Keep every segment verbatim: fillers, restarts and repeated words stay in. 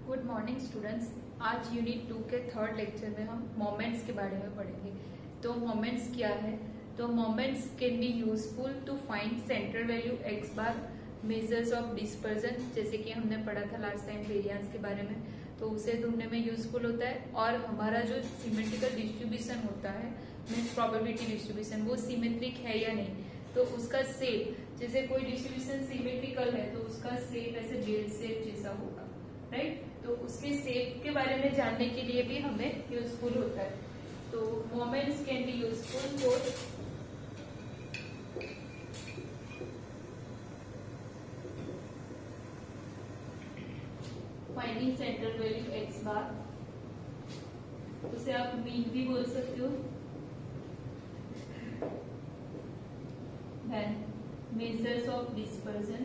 Good morning students. आज unit two के third lecture में हम मोमेंट्स के बारे में पढ़ेंगे। तो मोमेंट्स क्या है? तो moments can be useful to find central value X bar, measures of dispersion, जैसे कि हमने पढ़ा था लास्ट टाइम वेरिएंस के बारे में, तो उसे ढूंढने में यूजफुल होता है। और हमारा जो सिमेट्रिकल डिस्ट्रीब्यूशन होता है, मीन्स प्रोबेबिलिटी डिस्ट्रीब्यूशन, वो सिमेट्रिक है या नहीं, तो उसका शेप, जैसे कोई डिस्ट्रीब्यूशन सिमेट्रिकल है तो उसका शेप ऐसे बेल शेप जैसा होगा, राइट। तो उसके शेप के बारे में जानने के लिए भी हमें यूजफुल होता है। तो moments can be useful for finding central value X bar, उसे आप मीन भी बोल सकते हो। Then measures of dispersion,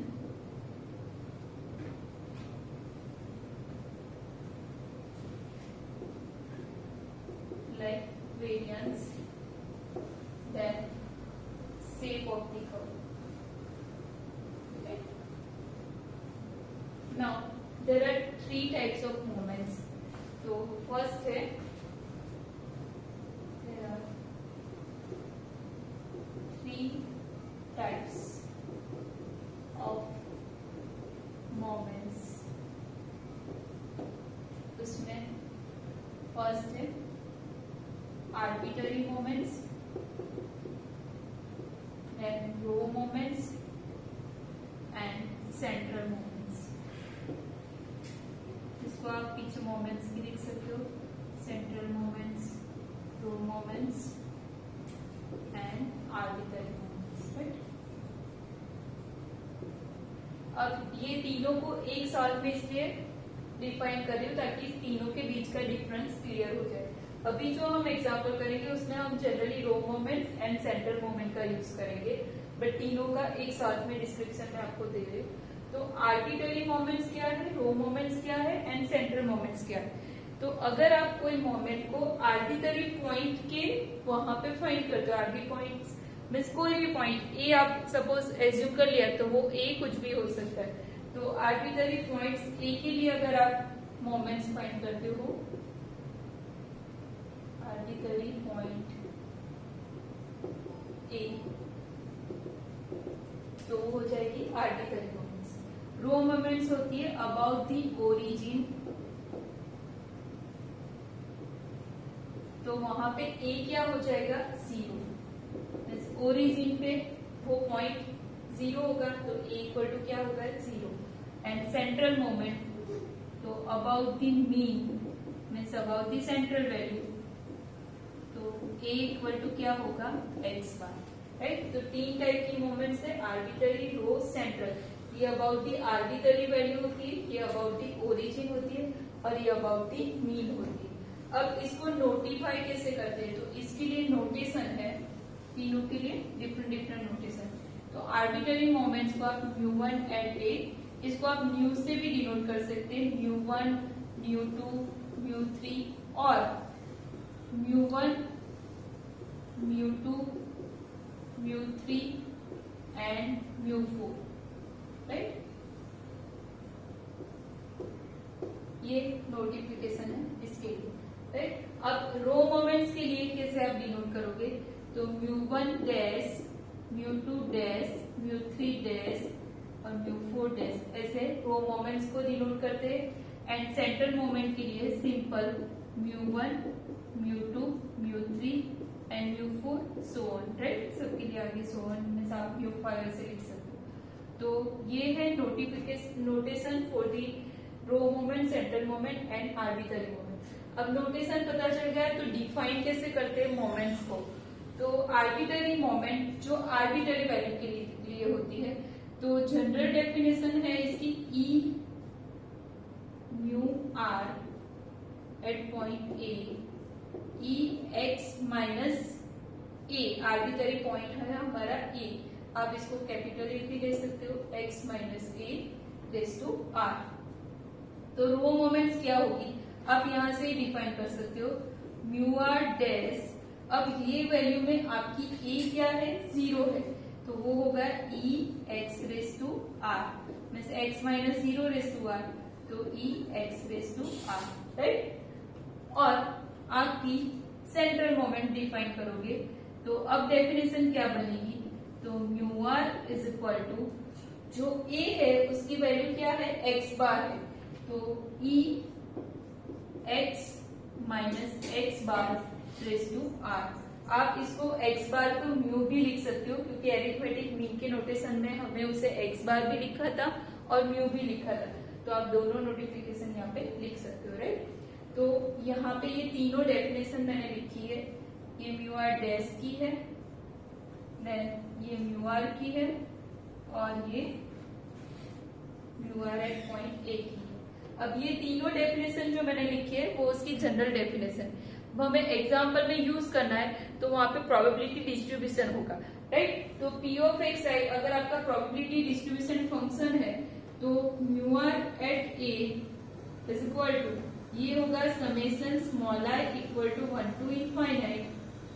like variance, then shape of the curve. Okay. Now there are three types of moments. So first है, there are three types of moments. उसमें first है arbitrary moments, then raw moments and central moments. इसको आप पीछे moments भी लिख सकते हो, central moments, raw moments and arbitrary. अब ये तीनों को एक साथ में इसलिए डिफाइन कर रही हूँ ताकि तीनों के बीच का डिफरेंस क्लियर हो जाए। अभी जो हम एग्जांपल करेंगे उसमें हम generally raw moments and central moment का यूज करेंगे, बट तीनों का एक साथ में डिस्क्रिप्शन में आपको दे रही हूँ। तो आर्बिट्ररी मोमेंट्स क्या है, रो मोमेंट्स क्या है एंड सेंट्रल मोमेंट्स क्या है। तो अगर आप कोई मोमेंट को आर्बिट्ररी पॉइंट के वहां पे फाइंड करते हो, आर्बी पॉइंट्स मीन्स कोई भी पॉइंट ए आप सपोज एज्यूम कर लिया तो वो ए कुछ भी हो सकता है। तो आर्बिट्ररी पॉइंट्स ए के लिए अगर आप मोमेंट्स फाइंड करते हो, आर्बिट्ररी पॉइंट ए, तो हो जाएगी आर्बिट्ररी मोमेंट्स। रो मोमेंट्स होती है अबाउट दी ओरिजिन, तो वहां पे ए क्या हो जाएगा, जीरो। ओरिजिन पे वो पॉइंट जीरो होगा तो ए इक्वल टू क्या होगा, जीरो। एंड सेंट्रल मोमेंट, तो about the mean means about the central value, तो ए इक्वल टू क्या होगा, एक्स बार, राइट। तो तीन टाइप की मोमेंट्स है, आर्बिट्ररी, रो, सेंट्रल। ये अबाउट द आर्बिट्ररी वैल्यू होती है, ये अबाउट द ओरिजिन होती है और ये अबाउट द मीन होती है। अब इसको नोटिफाई कैसे करते हैं, तो इसके लिए नोटेशन है, तीनों के लिए डिफरेंट डिफरेंट नोटेशन। तो आर्बिट्ररी मोमेंट्स को आप म्यू वन एंड ए, इसको आप म्यू से भी डिनोट कर सकते हैं, mu one, mu two, mu three, और mu one, mu two, mu three and mu four, right. ये नोटिफिकेशन है इसके लिए, राइट। अब रो मोमेंट्स के लिए कैसे आप डिनोट करोगे, तो mu one dash, mu two dash, mu three dash और म्यू फोर डैश, ऐसे रो मोमेंट्स को डिनोट करते हैं। एंड सेंट्रल मोमेंट के लिए simple mu one, mu two, mu three and mu four, so on, right. सबके लिए आगे सो ऑन में आप म्यू फाइव से लिख सकते हो। तो ये है notification notation for the raw moment, central moment and arbitrary moment. अब नोटेशन पता चल गया तो डिफाइन कैसे करते हैं मोमेंट्स को। तो आर्बिट्ररी मोमेंट जो आर्बिट्ररी वैल्यू के लिए होती है, तो जनरल डेफिनेशन है इसकी, E mu R at point A, E X minus A, arbitrary point है हमारा ए, आप इसको कैपिटल ए भी ले सकते हो, X minus A raise to R. तो रो मोमेंट्स क्या होगी, आप यहां से ही डिफाइन कर सकते हो, म्यू आर डैश। अब ये वैल्यू में आपकी ए क्या है, जीरो है, तो वो होगा E X raise to R, means X minus zero raise to R, तो E X raise to R, right. और आपकी सेंट्रल मोमेंट डिफाइन करोगे तो अब डेफिनेशन क्या बनेगी, तो mu R is equal to जो ए है उसकी वैल्यू क्या है, एक्स बार है, तो E X minus X bar raise to R. आप इसको x बार को म्यू भी लिख सकते हो क्योंकि एरिथमेटिक मीन के नोटेशन में हमने उसे x बार भी लिखा था और म्यू भी लिखा था, तो आप दोनों नोटिफिकेशन यहाँ पे लिख सकते हो, राइट। तो यहाँ पे ये तीनों डेफिनेशन मैंने लिखी है, ये म्यू आर डैश की है, देन ये म्यू आर की है और ये mu R at point A की है। अब ये तीनों डेफिनेशन जो मैंने लिखी है वो उसकी जनरल डेफिनेशन, वो हमें एग्जाम्पल में यूज करना है तो वहां पे प्रोबेबिलिटी डिस्ट्रीब्यूशन होगा, राइट। तो पी ऑफ एक्स आई अगर आपका प्रोबेबिलिटी डिस्ट्रीब्यूशन फंक्शन है तो mu R at A is equal to ये होगा summation small I equal to one to infinite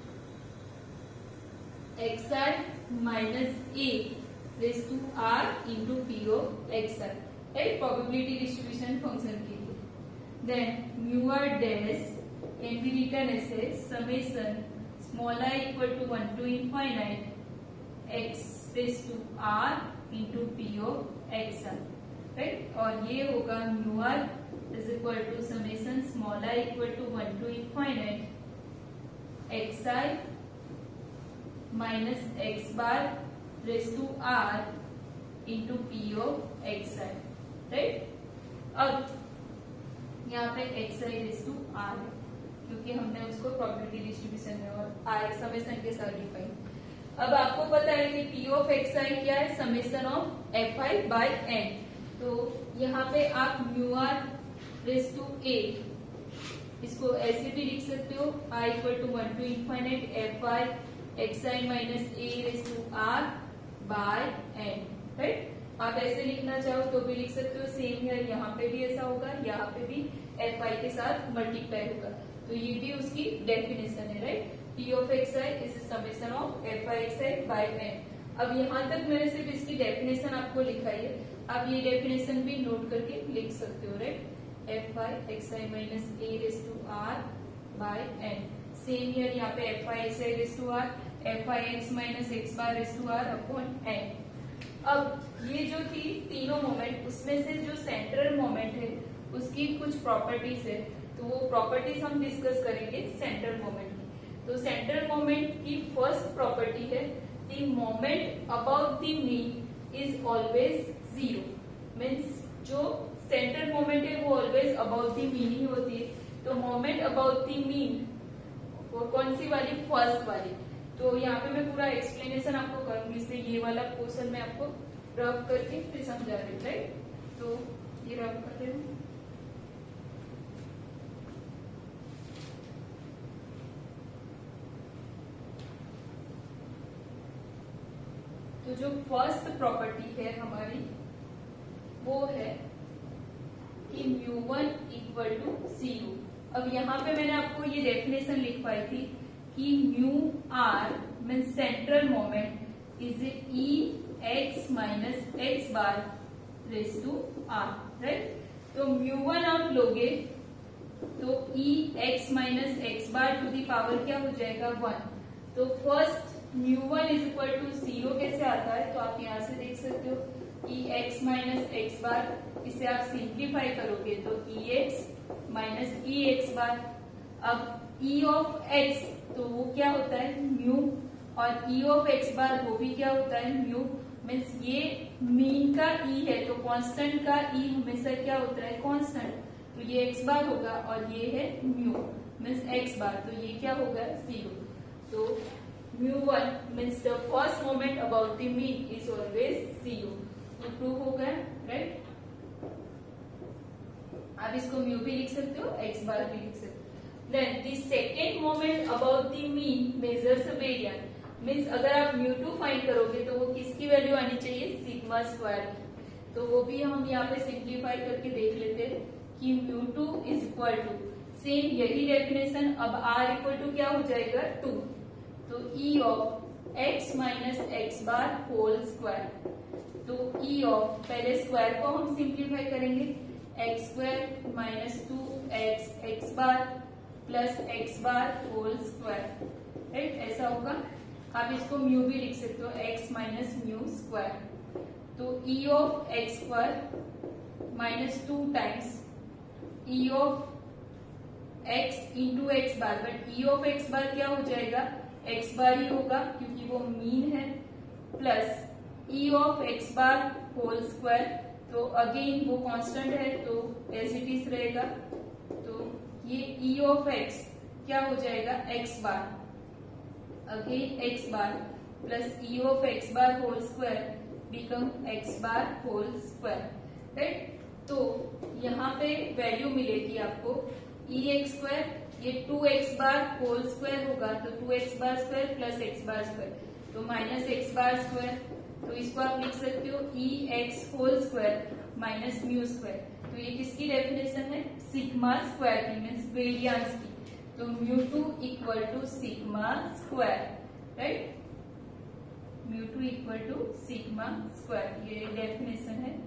X I minus A raise to R into P of X I, right, probability distribution function के लिए। Then mu R dash can be written as a summation small I equal to one to infinite x raised to r into p of x r, right। और ये होगा mu r is equal to summation small I equal to one to infinite x I minus x bar raised to r into p of x I, right। अब यहाँ पे x I raised to r है क्योंकि हमने उसको probability distribution में और are summation के साथ डिफाइन। अब आपको पता है कि पी ऑफ एक्स आई क्या है, summation of F I by N. तो यहाँ पे आप mu R raise to A इसको ऐसे भी लिख सकते हो, I equal to one to infinite F I X I minus A raise to R by N, right. आप ऐसे लिखना चाहो तो भी लिख सकते हो, सेम हियर यहाँ पे भी ऐसा होगा, यहाँ पे भी एफ आई के साथ मल्टीप्लाई होगा, तो ये भी उसकी डेफिनेशन है, right. P of X I is summation of F I X I by N. अब यहाँ तक मैंने सिर्फ इसकी डेफिनेशन आपको लिखाई है, आप ये डेफिनेशन भी नोट करके लिख सकते हो, right. F I X I minus A raise to R by N, same here यहाँ पे F I X I raise to R F I X minus X bar raise to R upon N. अब ये जो थी तीनों moment उसमें से जो सेंट्रल मोमेंट है उसकी कुछ प्रॉपर्टीज है, तो वो प्रॉपर्टीज हम डिस्कस करेंगे सेंट्रल मोमेंट की। तो सेंट्रल मोमेंट की फर्स्ट प्रॉपर्टी है the moment about the mean is always zero, means जो सेंट्रल मोमेंट है वो ऑलवेज अबाउट द मीन ही होती है। तो मोमेंट अबाउट द मीन वो कौन सी वाली, फर्स्ट वाली। तो यहाँ पे मैं पूरा एक्सप्लेनेशन आपको करूंगी, इसलिए ये वाला क्वेश्चन मैं आपको रफ करके फिर समझा रही हूँ, राइट। तो ये रफ कर रहे हूँ। तो जो फर्स्ट प्रॉपर्टी है हमारी वो है कि mu one equal to zero. अब यहाँ पे मैंने आपको ये डेफिनेशन लिखवाई थी कि mu R mean central moment is E X minus X bar raise to R, right. तो म्यू वन आप लोगे तो E X minus X bar to the power क्या हो जाएगा, वन। तो first mu one is equal to zero कैसे आता है, तो आप यहाँ से देख सकते हो E X minus X bar, इसे आप सिंप्लीफाई करोगे तो E X minus E X bar. अब ई ऑफ एक्स तो वो क्या होता है, म्यू, और ई ऑफ एक्स बार वो भी क्या होता है, म्यू। मीन्स ये मीन का ई है तो कांस्टेंट का ई हमेशा क्या होता है, कांस्टेंट। तो ये एक्स बार होगा और ये है म्यू मीन्स एक्स बार, तो ये क्या होगा, जीरो। तो mu one means the first moment about the mean is always zero, तो प्रूव हो गया, राइट। आप इसको म्यू भी लिख सकते हो, एक्स बार भी लिख सकते हो। Then the second moment about the mean measures variance, means अगर आप म्यू टू फाइंड करोगे तो वो किसकी वैल्यू आनी चाहिए, सिग्मा स्क्वायर की। तो वो भी हम यहाँ पे सिंप्लीफाई करके देख लेते हैं कि mu two is equal to same यही डेफिनेशन, अब आर इक्वल टू क्या हो जाएगा, टू। तो E of X minus X bar whole square, तो ई ऑफ पहले स्क्वायर को हम सिंप्लीफाई करेंगे, X square minus two X X bar plus X bar whole square, right, ऐसा होगा। आप इसको म्यू भी लिख सकते हो, एक्स माइनस म्यू स्क्वायर। तो E of X square minus two times E of X into X bar, but E of X bar क्या हो जाएगा, एक्स बार ही होगा क्योंकि वो मीन है, plus E of X bar whole square, तो again वो कांस्टेंट है तो एज इट इज रहेगा। तो ये ई ऑफ एक्स क्या हो जाएगा, X bar, again X bar plus E of X bar whole square become X bar whole square, right. तो यहाँ पे वैल्यू मिलेगी आपको ई एक्स स्क्वायर, ये two X bar whole square होगा तो two X bar square plus X bar square, तो minus X bar square, तो इसको आप लिख सकते हो E X whole square minus mu square. तो ये किसकी डेफिनेशन है, सिग्मा स्क्वायर की, मीन्स वेरियांस की। तो mu two equal to sigma square, right, mu two equal to sigma square, ये डेफिनेशन है।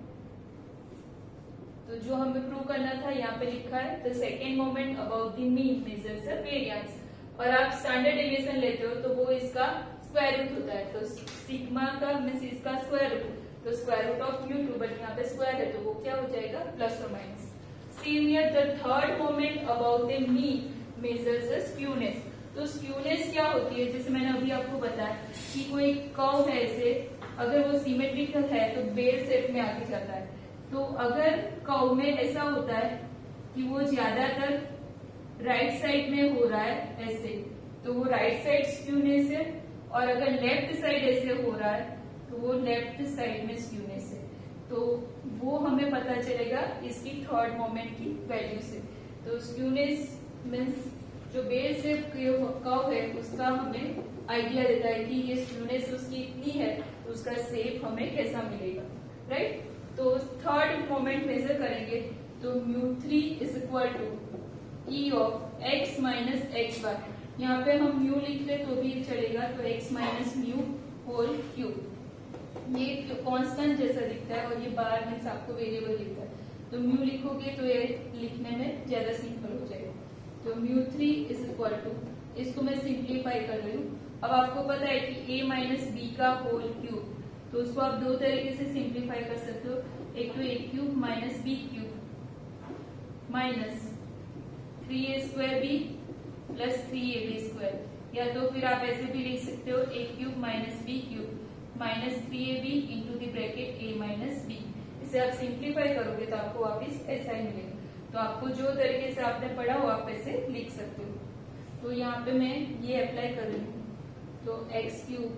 तो जो हमें प्रूव करना था यहाँ पे लिखा है, the second moment about the mean measures the variance. और आप स्टैंडर्ड डेविएशन लेते हो तो वो इसका स्क्वायर रूट होता है, तो सिग्मा का मीन्स इसका स्क्वायर रूट, तो square root of mu two, but यहाँ पे स्क्वायर है तो वो क्या हो जाएगा, प्लस और minus. Same here the third moment about the mean measures the skewness. तो स्क्यूनेस क्या होती है, जैसे मैंने अभी आपको बताया कि कोई कर्व है ऐसे, अगर वो सिमेट्रिकल है तो बेल शेप में आगे जाता है। तो अगर कर्व में ऐसा होता है कि वो ज्यादातर राइट साइड में हो रहा है ऐसे, तो वो राइट साइड स्क्यूनेस है, और अगर लेफ्ट साइड ऐसे हो रहा है तो वो लेफ्ट साइड में स्क्यूनेस है। तो वो हमें पता चलेगा इसकी थर्ड मोमेंट की वैल्यू से। तो स्क्यूनेस मीन्स जो बेल शेप कर्व है उसका हमें आइडिया देता है कि ये स्क्यूनेस उसकी इतनी है तो उसका शेप हमें कैसा मिलेगा, राइट। तो थर्ड मोमेंट मेजर करेंगे तो mu three is equal to E of X minus X bar, यहाँ पे हम म्यू लिख ले तो भी चलेगा, तो X minus mu whole cube, ये कांस्टेंट जैसा दिखता है और ये बार मीन्स आपको वेरिएबल दिखता है, तो म्यू लिखोगे तो ये लिखने में ज्यादा सिंपल हो जाएगा। तो mu three is equal to, इसको मैं सिंप्लीफाई कर रही हूँ। अब आपको पता है कि ए माइनस बी का होल क्यूब, तो उसको आप दो तरीके से सिंप्लीफाई कर सकते हो, एक तो A cube minus B cube minus three A square B plus three A B square, या तो फिर आप ऐसे भी लिख सकते हो A cube minus B cube minus three A B into the bracket A minus B. इसे आप सिंप्लीफाई करोगे तो आपको वापिस ऐसा ही मिलेगा। तो आपको जो तरीके से आपने पढ़ा हो आप ऐसे लिख सकते हो। तो यहाँ पे मैं ये अप्लाई कर रही हूँ, तो X cube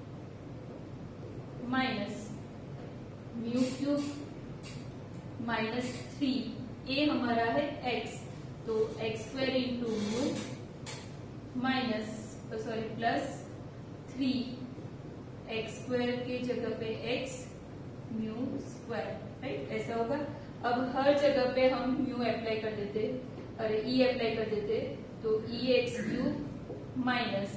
minus mu cube minus three, A हमारा है एक्स, तो X square into mu minus sorry plus three X square के जगह पे एक्स म्यू स्क्वायर, राइट, ऐसा होगा। अब हर जगह पे हम म्यू अप्लाई कर देते और ई अप्लाई कर देते, तो ई एक्स क्यूब माइनस,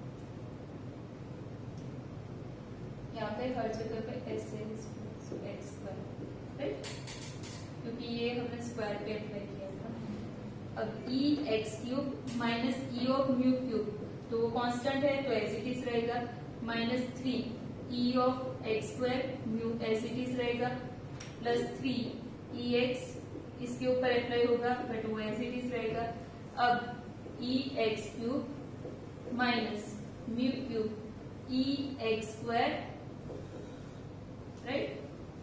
यहाँ पे हर जगह पे एस एक्स स्क्वायर, राइट, क्योंकि ये हमने स्क्वायर पे अप्लाई किया था। अब E X cube minus E of mu cube, तो वो कांस्टेंट है तो एज इट इज रहेगा, minus three E of X square mu as it is रहेगा, प्लस थ्री ई एक्स इसके ऊपर अप्लाई होगा बट वो एज इट इज रहेगा। अब E X cube minus mu cube E X square, right,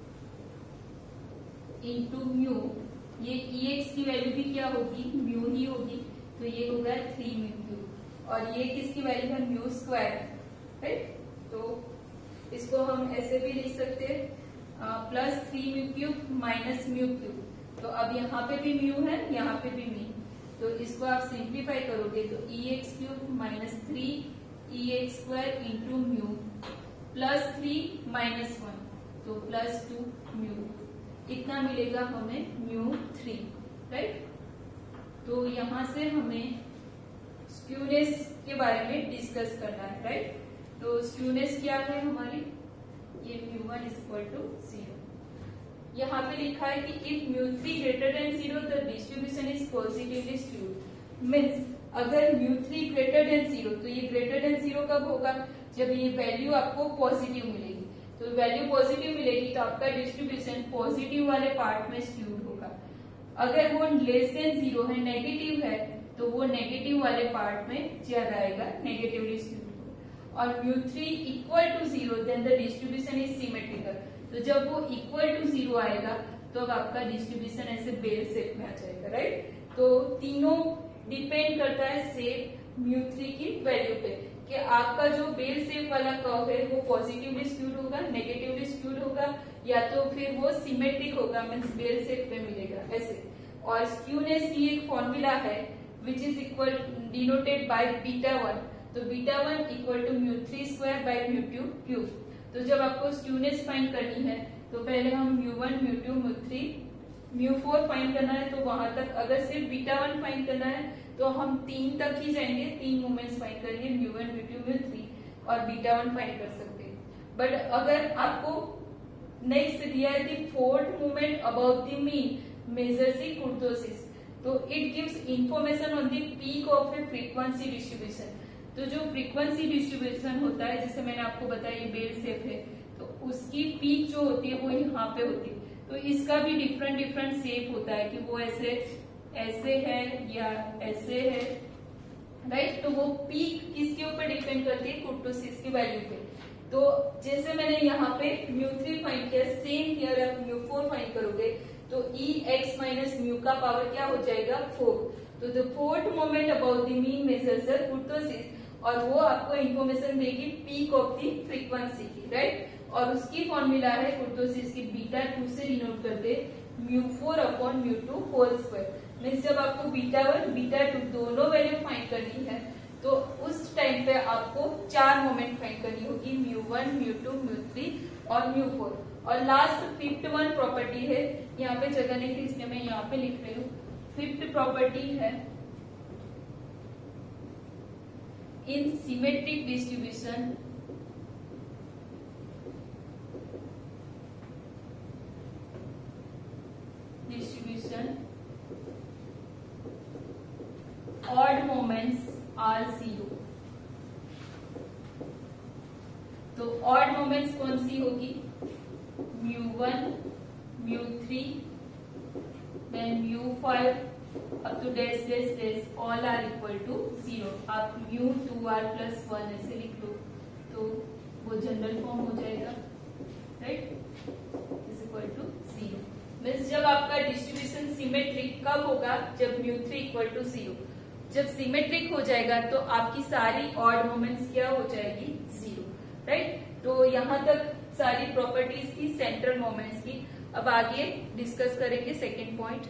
into mu, ये E x की value भी क्या होगी, म्यू ही होगी, तो ये होगा थ्री म्यू क्यूब, और ये किसकी वैल्यू है, म्यू स्क्वायर, राइट। तो इसको हम ऐसे भी लिख सकते हैं plus three mu cube minus mu cube, तो अब यहाँ पे भी म्यू है यहाँ पे भी म्यू, तो इसको आप सिंप्लीफाई करोगे तो E X cube minus three E X square into mu plus three minus one, तो प्लस टू म्यू, इतना मिलेगा हमें म्यू थ्री, राइट। तो यहाँ से हमें स्क्यूनेस के बारे में डिस्कस करना है, राइट। तो स्क्यूनेस क्या है हमारी, ये mu one is equal to zero. यहाँ पे लिखा है कि if mu three greater than zero the distribution is positively skewed. Means अगर mu three greater than zero, तो ये ग्रेटर देन जीरो कब होगा, जब ये वैल्यू आपको पॉजिटिव मिलेगी। तो वैल्यू पॉजिटिव मिलेगी तो आपका डिस्ट्रीब्यूशन पॉजिटिव वाले पार्ट में स्क्यूड होगा। अगर वो लेस देन जीरो है, नेगेटिव है, तो वो नेगेटिव वाले पार्ट में ज्यादा आएगा, नेगेटिवली स्क्यूड होगा। और mu three equal to zero then the distribution is symmetrical. तो जब वो इक्वल टू जीरो आएगा तो अब आपका डिस्ट्रीब्यूशन ऐसे बेल शेप में आ जाएगा, राइट। तो तीनों डिपेंड करता है शेप म्यू थ्री की वैल्यू पे, कि आपका जो बेल शेप वाला कर्व है वो पॉजिटिवली स्क्यूड होगा, नेगेटिवली स्क्यूड होगा, या तो फिर वो सिमेट्रिक होगा, मीन्स बेल शेप में मिलेगा ऐसे। और स्क्यूनेस की एक फॉर्मूला है which is equal denoted by beta one. तो beta one equal to mu three square by mu two cube. तो जब आपको स्क्यूनेस फाइंड करनी है तो पहले हम mu one, mu two, mu three, mu four find करना है, तो वहां तक अगर सिर्फ बीटा वन फाइंड करना है तो हम तीन तक ही जाएंगे, तीन मोमेंट्स फाइंड करेंगे, mu one, mu two, mu three, और बीटा वन फाइंड कर सकते हैं। बट अगर आपको नेक्स्ट दिया है the fourth moment about the mean measures the kurtosis, तो it gives information on the peak of a frequency distribution. तो जो फ्रीक्वेंसी डिस्ट्रीब्यूशन होता है, जैसे मैंने आपको बताया ये बेल शेप है, तो उसकी पीक जो होती है वो यहाँ पे होती है। तो इसका भी डिफरेंट डिफरेंट शेप होता है कि वो ऐसे ऐसे है या ऐसे है, राइट। तो वो पीक किसके ऊपर डिपेंड करती है, कुर्तोसिस की वैल्यू पे। तो जैसे मैंने यहाँ पे म्यू थ्री फाइंड किया, सेम हियर आप म्यू फोर फाइंड करोगे तो ई एक्स माइनस म्यू का पावर क्या हो जाएगा, फोर। तो the fourth moment about the mean measures the kurtosis, और वो आपको इंफॉर्मेशन देगी पीक ऑफ दी फ्रीक्वेंसी की, राइट। और उसकी फॉर्मूला है कुर्तोसिस की बीटा टू से डिनोट करते mu four upon mu two whole square. Means जब आपको बीटा वन, बीटा टू दोनों वैल्यू फाइंड करनी है तो उस टाइम पे आपको चार मोमेंट फाइंड करनी होगी, mu one, mu two, mu three और म्यू फोर। और लास्ट फिफ्थ वन प्रॉपर्टी है, यहाँ पे जगह नहीं थी इसलिए मैं यहाँ पे लिख रही हूँ। फिफ्थ प्रॉपर्टी है in symmetric distribution distribution odd moments are zero। तो odd moments कौन सी होगी, mu one, mu three, then mu five अब तो dash dash dash all are equal to zero. आप mu two R plus one ऐसे लिख लो तो वो जनरल फॉर्म हो जाएगा, right, is equal to zero. Means जब आपका डिस्ट्रीब्यूशन सिमेट्रिक कब होगा, जब mu three equal to zero. जब सिमेट्रिक हो जाएगा तो आपकी सारी ऑड मोमेंट्स क्या हो जाएगी, जीरो, राइट। तो यहाँ तक सारी प्रॉपर्टीज की सेंट्रल मोमेंट्स की। अब आगे डिस्कस करेंगे सेकेंड पॉइंट।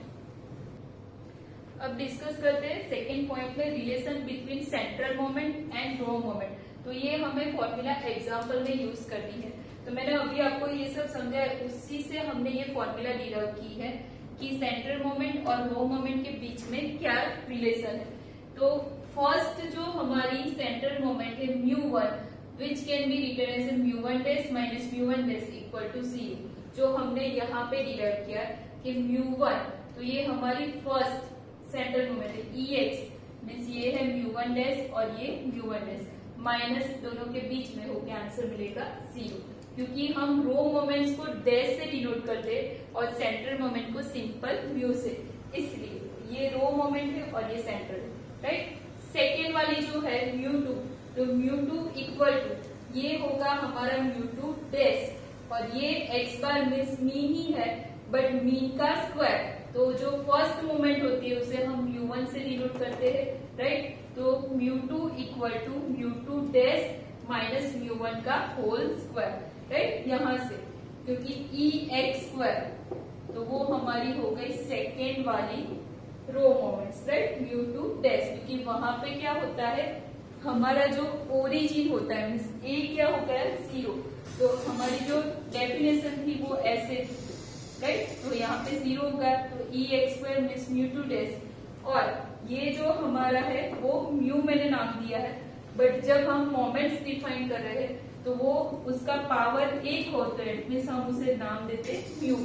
अब डिस्कस करते हैं सेकेंड पॉइंट में relation between central moment and raw moment. तो ये हमें फॉर्मूला एग्जांपल में यूज करनी है। तो मैंने अभी आपको ये सब समझाया, उसी से हमने ये फॉर्मूला डिराइव की है कि सेंट्रल मोमेंट और रो मोमेंट के बीच में क्या रिलेशन है। तो फर्स्ट जो हमारी सेंट्रल मोमेंट है mu one, which can be written as mu one dash minus mu one dash equal to zero, जो हमने यहाँ पे डिराइव किया कि म्यू वन, तो ये हमारी फर्स्ट सेंट्रल मोमेंट है, ई एक्स मीन्स ये है म्यू वन डैश और ये म्यू वन डैश, माइनस दोनों के बीच में होकर आंसर मिलेगा जीरो, क्योंकि हम रो मोमेंट्स को डैश से डिनोट करते और सेंट्रल मोमेंट को सिंपल म्यू से, इसलिए ये रो मोमेंट है और ये सेंट्रल है, राइट। सेकेंड वाली जो है म्यू टू, तो म्यू टू इक्वल टू ये होगा हमारा म्यू टू डैश, और ये एक्स बार मीन्स मीन ही है बट मीन का स्क्वायर। तो जो फर्स्ट मोमेंट होती है उसे हम म्यू वन से डिनोट करते हैं, राइट। तो mu two equal to mu two dash minus mu one का होल स्क्वायर, राइट, यहाँ से, क्योंकि ई एक्स स्क्वायर तो वो हमारी हो गई सेकेंड वाली raw moments, right, mu two dash, क्योंकि वहां पे क्या होता है हमारा जो ओरिजिन होता है मीन्स ए क्या होता है जीरो, तो हमारी जो डेफिनेशन थी वो ऐसे, राइट, तो यहाँ पे जीरो होगा, तो E X square means mu two dash, और ये जो हमारा है वो म्यू मैंने नाम दिया है, बट जब हम मोमेंट्स डिफाइन कर रहे हैं तो वो उसका पावर एक होता है, मीन्स हम उसे नाम देते म्यू वन,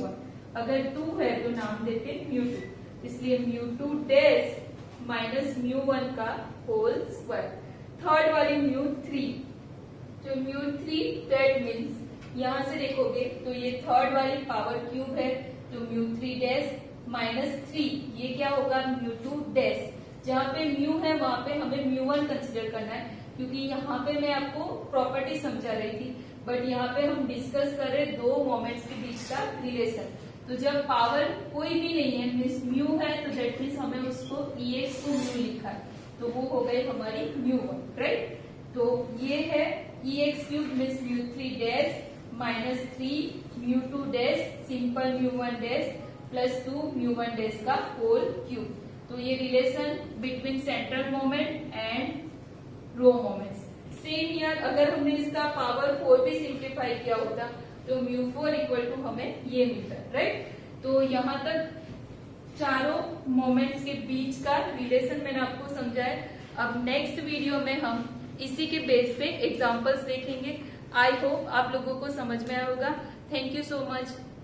अगर टू है तो नाम देते म्यू टू, इसलिए mu two dash minus mu one का होल स्क्वायर। थर्ड वाली म्यू थ्री, जो म्यू थ्री दैट मीन्स यहां से देखोगे तो ये थर्ड वाली पावर क्यूब है, तो mu three dash minus three, ये क्या होगा म्यू टू डैश। जहां पे म्यू है वहां पे हमें म्यू वन कंसिडर करना है, क्योंकि यहाँ पे मैं आपको प्रॉपर्टी समझा रही थी, बट यहाँ पे हम डिस्कस कर रहे दो मोमेंट्स के बीच का रिलेशन। तो जब पावर कोई भी नहीं है मीन्स म्यू है, तो दैट मीन्स हमें उसको ई एक्स को म्यू लिखा है, तो वो हो गई हमारी म्यू वन, राइट। तो ये है E X cube means mu three dash minus three mu two dash simple mu one dash plus two mu one dash का होल क्यूब। तो ये relation between central moment and raw moments. Same here अगर हमने इसका power four भी simplify किया होता तो म्यू फोर इक्वल टू हमें ये मिलता है, राइट। तो यहाँ तक चारों मोमेंट्स के बीच का रिलेशन मैंने आपको समझाया। अब नेक्स्ट वीडियो में हम इसी के बेस पे एग्जांपल्स देखेंगे। आई होप आप लोगों को समझ में आया होगा। Thank you so much.